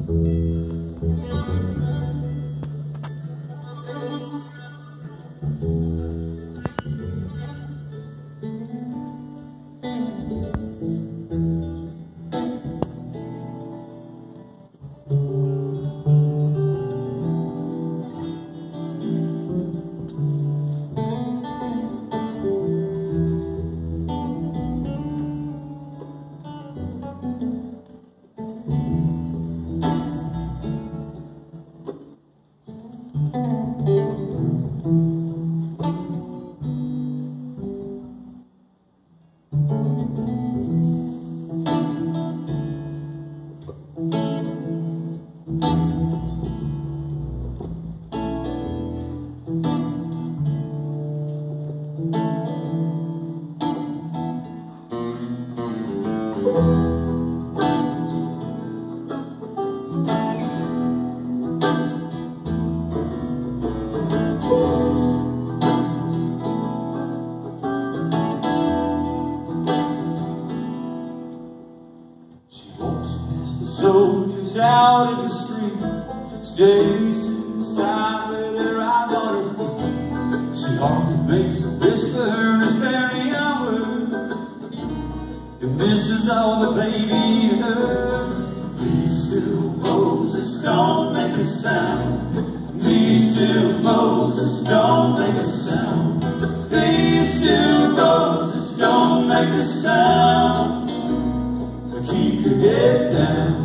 Soldiers out in the street, stays to the side with their eyes on her feet. She hardly makes a whisper, there's barely a word, and this is all the baby heard. Be still, Moses, don't make a sound. Be still, Moses, don't make a sound. Be still, Moses, don't make a sound. But keep your head down.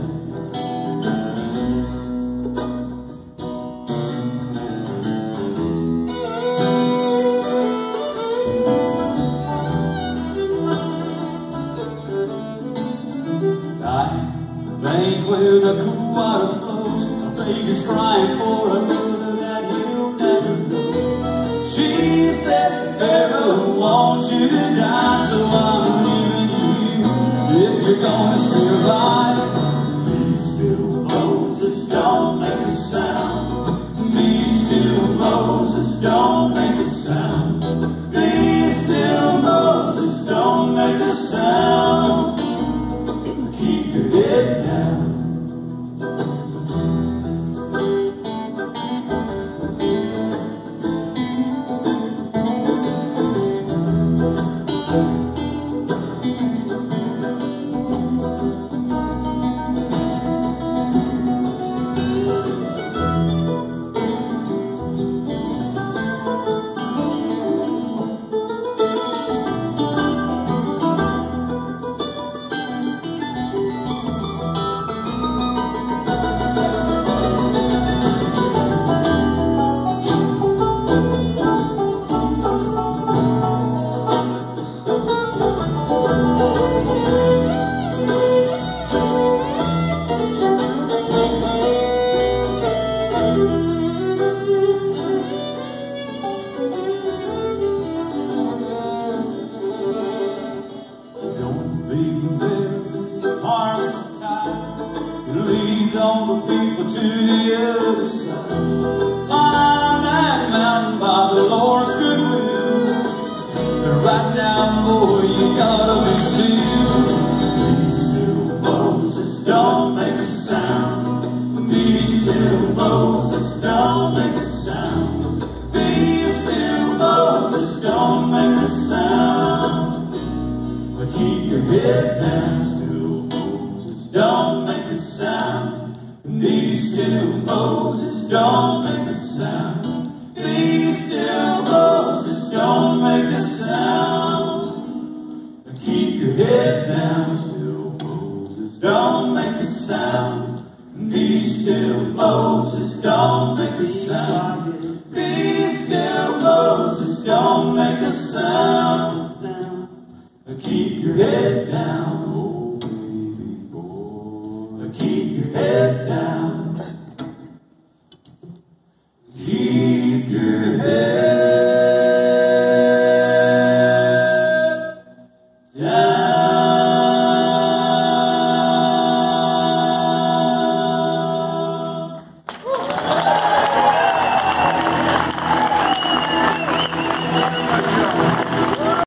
Bank where the cool water flows, a baby's crying for a mother that he'll never know. She said, "Pharaoh wants you to die, so I'm leaving you if you're gonna survive." Be still, Moses, don't make a sound. Be still, Moses, don't make a sound. Be still, Moses, don't make a sound. Keep your head down. Leads all the people to the other side. Climb that mountain by the Lord's goodwill. But right now, boy, you gotta be still. Be still, Moses, don't make a sound. Be still, Moses, don't make a sound. Be still, Moses, don't make a sound. But keep your head down. Don't make a sound. Be still, Moses, don't make a sound. Be still, Moses, don't make a sound. But keep your head down. Still, Moses, don't make a sound. Be still, Moses, don't make a sound. Be still, Moses, don't make a sound. But keep your head down. Keep your head down. Keep your head down.